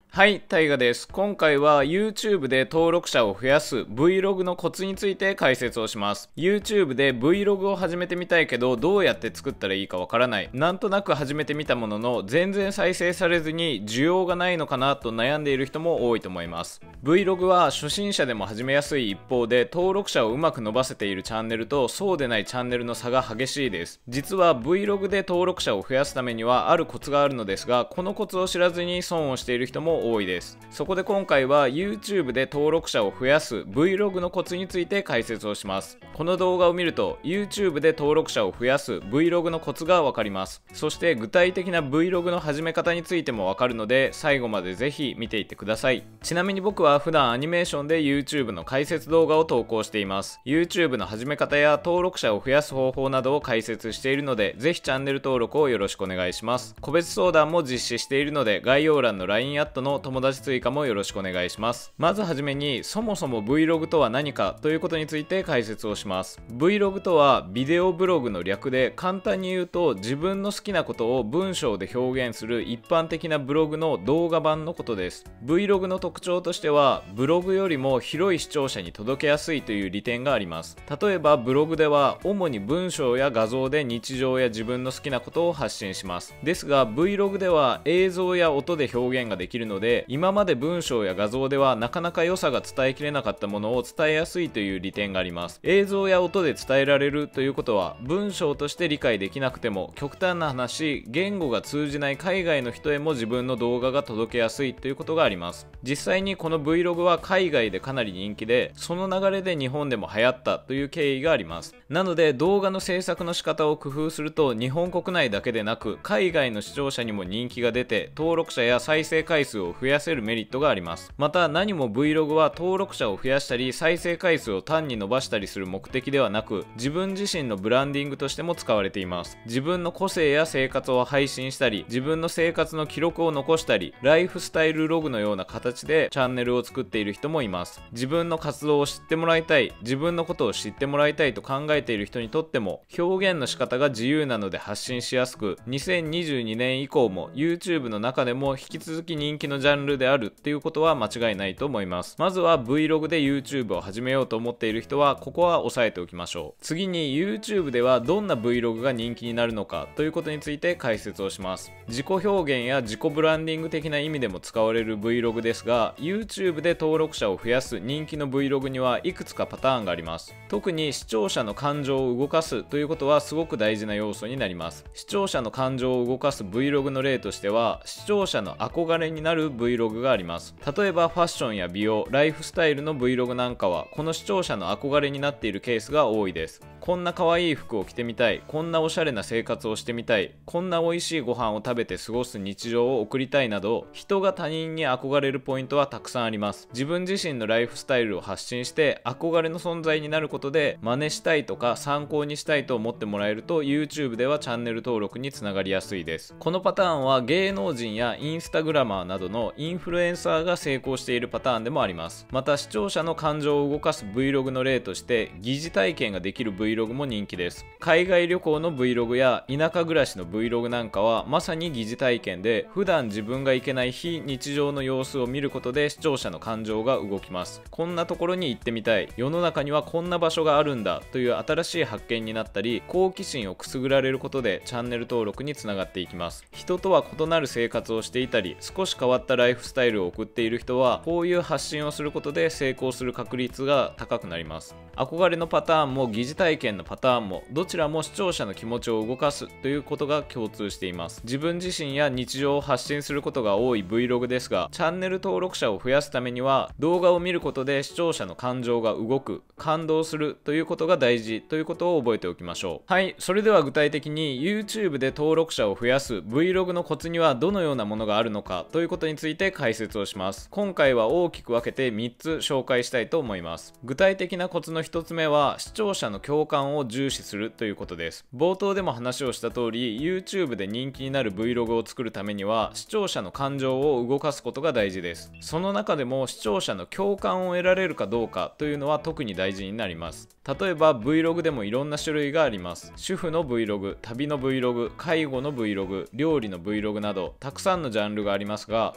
はい、タイガです。今回は YouTube で登録者を増やす Vlog のコツについて解説をします。YouTube で Vlog を始めてみたいけど、どうやって作ったらいいかわからない。なんとなく始めてみたものの、全然再生されずに需要がないのかなと悩んでいる人も多いと思います。Vlog は初心者でも始めやすい一方で、登録者をうまく伸ばせているチャンネルとそうでないチャンネルの差が激しいです。実は Vlog で登録者を増やすためにはあるコツがあるのですが、このコツを知らずに損をしている人も多いです。そこで今回は YouTube で登録者を増やす Vlog のコツについて解説をします。この動画を見ると YouTube で登録者を増やす Vlog のコツがわかります。そして具体的な Vlog の始め方についてもわかるので、最後までぜひ見ていってください。ちなみに僕は普段アニメーションで YouTube の解説動画を投稿しています。 YouTube の始め方や登録者を増やす方法などを解説しているので、ぜひチャンネル登録をよろしくお願いします。個別相談も実施しているので、概要欄の LINE アットの友達追加もよろしくお願いします。まずはじめに、そもそも Vlog とは何かということについて解説をします。 Vlog とはビデオブログの略で、簡単に言うと自分の好きなことを文章で表現する一般的なブログの動画版のことです。 Vlog の特徴としては、ブログよりも広い視聴者に届けやすいという利点があります。例えばブログでは主に文章や画像で日常や自分の好きなことを発信します。ですが Vlog では映像や音で表現ができるので、今まで文章や画像ではなかなか良さが伝えきれなかったものを伝えやすいという利点があります。映像や音で伝えられるということは、文章として理解できなくても、極端な話、言語が通じない海外の人へも自分の動画が届けやすいということがあります。実際にこの Vlog は海外でかなり人気で、その流れで日本でも流行ったという経緯があります。なので動画の制作の仕方を工夫すると、日本国内だけでなく海外の視聴者にも人気が出て、登録者や再生回数を増やせるメリットがあります。また何も Vlog は登録者を増やしたり再生回数を単に伸ばしたりする目的ではなく、自分自身のブランディングとしても使われています。自分の個性や生活を配信したり、自分の生活の記録を残したり、ライフスタイルログのような形でチャンネルを作っている人もいます。自分の活動を知ってもらいたい、自分のことを知ってもらいたいと考えている人にとっても、表現の仕方が自由なので発信しやすく、2022年以降も YouTube の中でも引き続き人気のジャンルであるっていうことは間違いないと思います。まずは Vlog で YouTube を始めようと思っている人は、ここは押さえておきましょう。次に YouTube ではどんな Vlog が人気になるのかということについて解説をします。自己表現や自己ブランディング的な意味でも使われる Vlog ですが、 YouTube で登録者を増やす人気の Vlog にはいくつかパターンがあります。特に視聴者の感情を動かすということはすごく大事な要素になります。視聴者の感情を動かす Vlog の例としては、視聴者の憧れになる Vlog があります。例えばファッションや美容、ライフスタイルの Vlog なんかは、この視聴者の憧れになっているケースが多いです。こんな可愛い服を着てみたい、こんなおしゃれな生活をしてみたい、こんな美味しいご飯を食べて過ごす日常を送りたいなど、人が他人に憧れるポイントはたくさんあります。自分自身のライフスタイルを発信して憧れの存在になることで、真似したいとか参考にしたいと思ってもらえると YouTube ではチャンネル登録につながりやすいです。このパターンは芸能人やインスタグラマーなどのインフルエンサーが成功しているパターンでもあります。また視聴者の感情を動かす Vlog の例として、疑似体験ができる Vlog も人気です。海外旅行の Vlog や田舎暮らしの Vlog なんかはまさに疑似体験で、普段自分が行けない非日常の様子を見ることで視聴者の感情が動きます。こんなところに行ってみたい、世の中にはこんな場所があるんだという新しい発見になったり、好奇心をくすぐられることでチャンネル登録につながっていきます。人とは異なる生活をしていたり、少し変わったライフスタイルを送っている人は、こういう発信をすることで成功する確率が高くなります。憧れのパターンも疑似体験のパターンも、どちらも視聴者の気持ちを動かすということが共通しています。自分自身や日常を発信することが多い Vlog ですが、チャンネル登録者を増やすためには、動画を見ることで視聴者の感情が動く、感動するということが大事ということを覚えておきましょう。はい、それでは具体的に YouTube で登録者を増やす Vlog のコツにはどのようなものがあるのかということについて解説をします。今回は大きく分けて3つ紹介したいと思います。具体的なコツの1つ目は、視聴者の共感を重視するということです。冒頭でも話をした通り、 YouTube で人気になる Vlog を作るためには視聴者の感情を動かすことが大事です。その中でも視聴者の共感を得られるかどうかというのは特に大事になります。例えば Vlog でもいろんな種類があります。主婦の Vlog、旅の Vlog、介護の Vlog、料理の Vlog などたくさんのジャンルがありますが、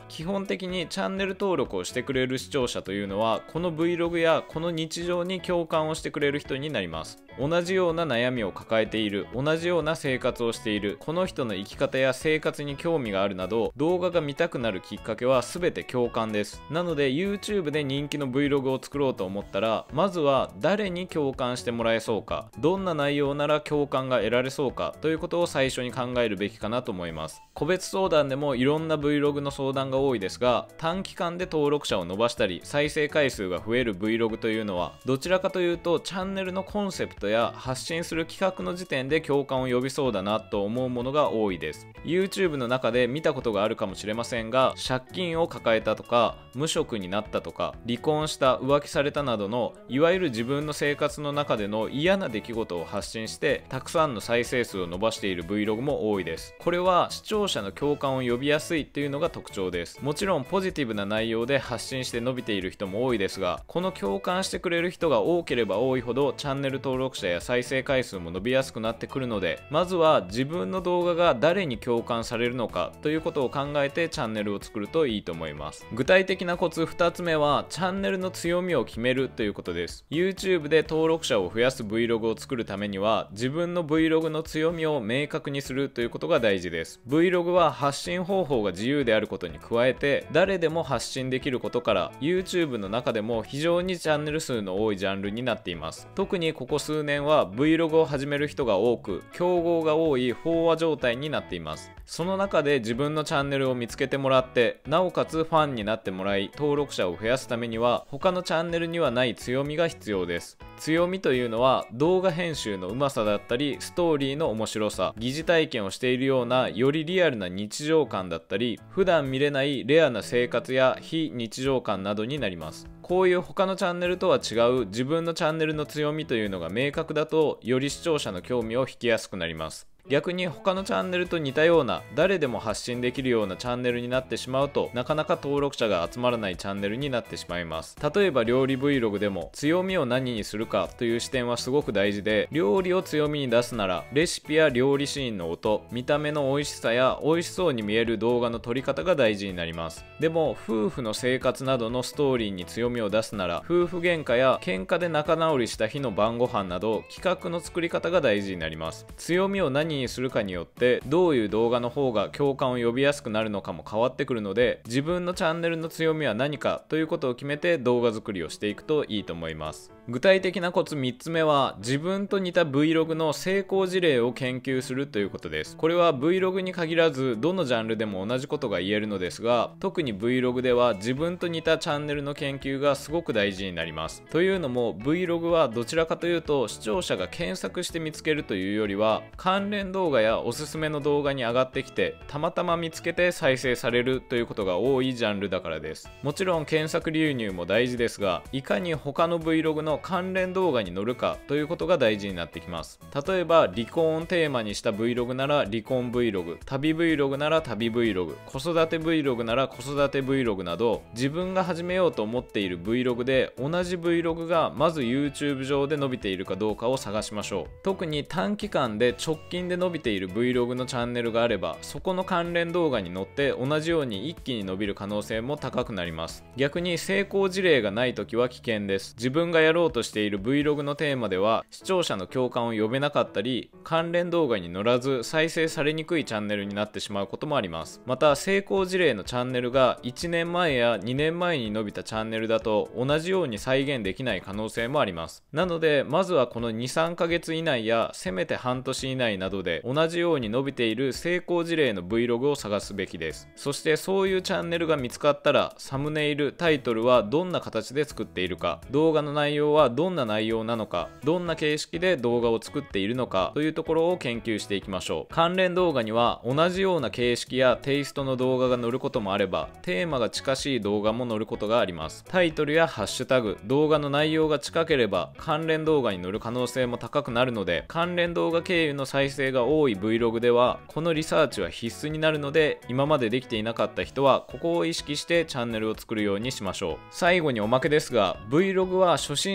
基本的にチャンネル登録をしてくれる視聴者というのはこの Vlog やこの日常に共感をしてくれる人になります。同じような悩みを抱えている、同じような生活をしている、この人の生き方や生活に興味があるなど、動画が見たくなるきっかけは全て共感です。なので YouTube で人気の Vlog を作ろうと思ったら、まずは誰に共感してもらえそうか、どんな内容なら共感が得られそうかということを最初に考えるべきかなと思います。個別相談でもいろんな Vlog の相談が多いですが、短期間で登録者を伸ばしたり再生回数が増える Vlog というのはどちらかというとチャンネルのコンセプトや発信する企画の時点で共感を呼びそうだなと思うものが多いです。 YouTube の中で見たことがあるかもしれませんが、借金を抱えたとか無職になったとか離婚した、浮気されたなどのいわゆる自分の生活の中での嫌な出来事を発信してたくさんの再生数を伸ばしている Vlog も多いです。これは視聴者の共感を呼びやすいというのが特徴です。もちろんポジティブな内容で発信して伸びている人も多いですが、この共感してくれる人が多ければ多いほどチャンネル登録者や再生回数も伸びやすくなってくるので、まずは自分の動画が誰に共感されるのかということを考えてチャンネルを作るといいと思います。具体的なコツ2つ目はチャンネルの強みを決めるということです。 YouTube で登録者を増やす Vlog を作るためには自分の Vlog の強みを明確にするということが大事です。 Vlog は発信方法が自由であることに加えて、誰でも発信できることから YouTube の中でも非常にチャンネル数の多いジャンルになっています。特にここ数年は Vlog を始める人が多く、競合が多い飽和状態になっています。その中で自分のチャンネルを見つけてもらって、なおかつファンになってもらい登録者を増やすためには他のチャンネルにはない強みが必要です。強みというのは動画編集のうまさだったり、ストーリーの面白さ、疑似体験をしているようなよりリアルな日常感だったり、普段見れないレアな生活や非日常感などになります。こういう他のチャンネルとは違う自分のチャンネルの強みというのが明確だと、より視聴者の興味を引きやすくなります。逆に他のチャンネルと似たような誰でも発信できるようなチャンネルになってしまうと、なかなか登録者が集まらないチャンネルになってしまいます。例えば料理 Vlog でも強みを何にするかという視点はすごく大事で、料理を強みに出すならレシピや料理シーンの音、見た目の美味しさや美味しそうに見える動画の撮り方が大事になります。でも夫婦の生活などのストーリーに強みを出すなら、夫婦喧嘩や喧嘩で仲直りした日の晩ご飯など企画の作り方が大事になります。強みを何にするかによってどういう動画の方が共感を呼びやすくなるのかも変わってくるので、自分のチャンネルの強みは何かということを決めて動画作りをしていくといいと思います。具体的なコツ3つ目は自分と似た Vlog の成功事例を研究するということです。これは Vlog に限らずどのジャンルでも同じことが言えるのですが、特に Vlog では自分と似たチャンネルの研究がすごく大事になります。というのも Vlog はどちらかというと視聴者が検索して見つけるというよりは、関連動画やおすすめの動画に上がってきてたまたま見つけて再生されるということが多いジャンルだからです。もちろん検索流入も大事ですが、いかに他の Vlog の関連動画に乗るかということが大事になってきます。例えば離婚をテーマにした Vlog なら離婚 Vlog、 旅 Vlog なら旅 Vlog、 子育て Vlog なら子育て Vlog など、自分が始めようと思っている Vlog で同じ Vlog がまず YouTube 上で伸びているかどうかを探しましょう。特に短期間で直近で伸びている Vlog のチャンネルがあれば、そこの関連動画に乗って同じように一気に伸びる可能性も高くなります。逆に成功事例がない時は危険です。自分がやろうとしている Vlog のテーマでは視聴者の共感を呼べなかったり、関連動画に乗らず再生されにくいチャンネルになってしまうこともあります。また成功事例のチャンネルが1年前や2年前に伸びたチャンネルだと同じように再現できない可能性もあります。なのでまずはこの 2,3 ヶ月以内やせめて半年以内などで同じように伸びている成功事例の Vlog を探すべきです。そしてそういうチャンネルが見つかったら、サムネイル、タイトルはどんな形で作っているか、動画の内容はどんな内容なのか、どんな形式で動画を作っているのかというところを研究していきましょう。関連動画には同じような形式やテイストの動画が載ることもあれば、テーマが近しい動画も載ることがあります。タイトルやハッシュタグ、動画の内容が近ければ関連動画に載る可能性も高くなるので、関連動画経由の再生が多い Vlog ではこのリサーチは必須になるので、今までできていなかった人はここを意識してチャンネルを作るようにしましょう。最後におまけですが、 Vlog は初心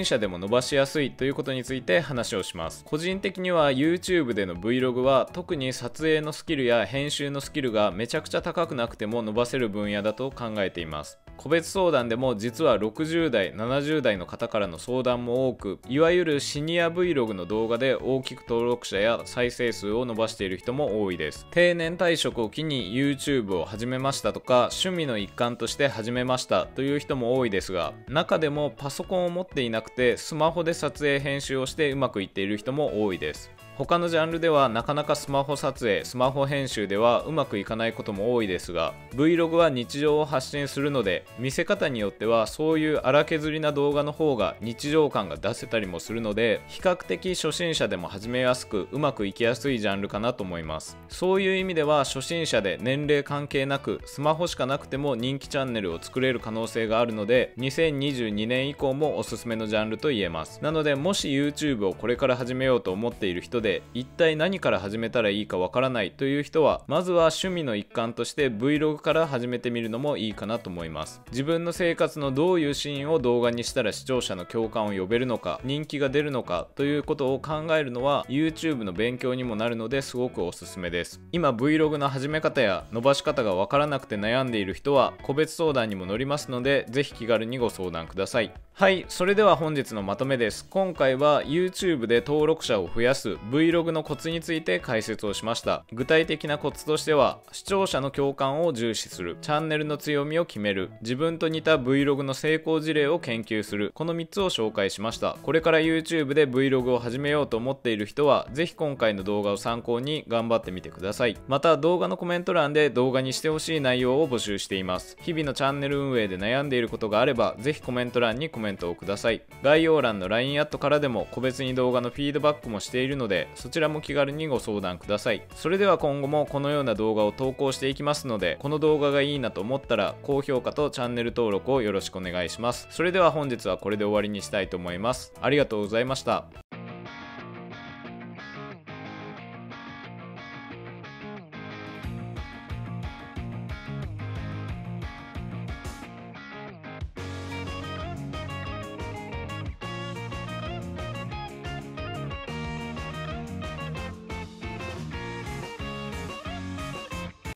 者でも伸ばしやすいということについて話をします。個人的には YouTube での Vlog は特に撮影のスキルや編集のスキルがめちゃくちゃ高くなくても伸ばせる分野だと考えています。個別相談でも実は60代、70代の方からの相談も多く、いわゆるシニア Vlog の動画で大きく登録者や再生数を伸ばしている人も多いです。定年退職を機に YouTube を始めましたとか、趣味の一環として始めましたという人も多いですが、中でもパソコンを持っていなくてスマホで撮影編集をしてうまくいっている人も多いです。他のジャンルではなかなかスマホ撮影、スマホ編集ではうまくいかないことも多いですが、 Vlog は日常を発信するので、見せ方によってはそういう荒削りな動画の方が日常感が出せたりもするので、比較的初心者でも始めやすくうまくいきやすいジャンルかなと思います。そういう意味では初心者で年齢関係なくスマホしかなくても人気チャンネルを作れる可能性があるので、2022年以降もおすすめのジャンルと言えます。なので、もし YouTube をこれから始めようと思っている人で一体何から始めたらいいかわからないという人は、まずは趣味の一環として Vlog から始めてみるのもいいかなと思います。自分の生活のどういうシーンを動画にしたら視聴者の共感を呼べるのか、人気が出るのかということを考えるのは YouTube の勉強にもなるので、すごくおすすめです。今 Vlog の始め方や伸ばし方がわからなくて悩んでいる人は個別相談にも乗りますので、ぜひ気軽にご相談ください。はい、それでは本日のまとめです。今回は YouTube で登録者を増やす Vlog のコツについて解説をしました。具体的なコツとしては、視聴者の共感を重視する、チャンネルの強みを決める、自分と似た Vlog の成功事例を研究する、この3つを紹介しました。これから YouTube で Vlog を始めようと思っている人は、ぜひ今回の動画を参考に頑張ってみてください。また動画のコメント欄で動画にしてほしい内容を募集しています。日々のチャンネル運営で悩んでいることがあれば、ぜひコメント欄にコメントをください。概要欄の LINE アットからでも個別に動画のフィードバックもしているので、そちらも気軽にご相談ください。それでは今後もこのような動画を投稿していきますので、この動画がいいなと思ったら高評価とチャンネル登録をよろしくお願いします。それでは本日はこれで終わりにしたいと思います。ありがとうございました。